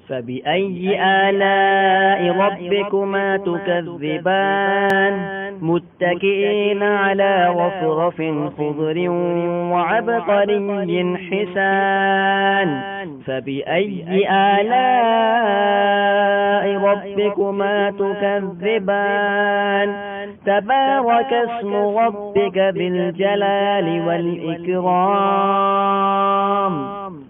فبأي آلاء ربكما تكذبان متكئين على رفرف خضر وعبقري حسان فبأي آلاء ربكما تكذبان تبارك اسم ربك بالجلال والإكرام